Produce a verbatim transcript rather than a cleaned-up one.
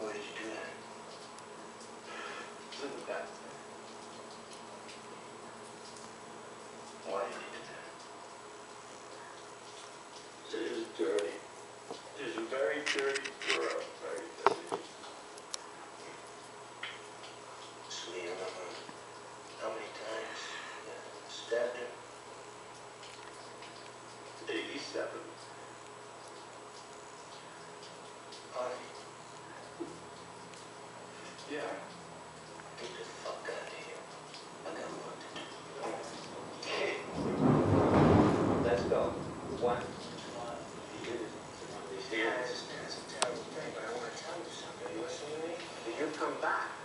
Why did you do that? It's in the past. Why did you do that? It is dirty. It is a very dirty girl. Very dirty. So you don't know how many times you stabbed him? eighty-seven. Honey, Yeah. get the fuck out of here. I got work to do. Okay. Let's go. One. He did it. One of these Yeah, I days. understand it's a terrible thing, but I want to tell you something. You listening to me? When you come back,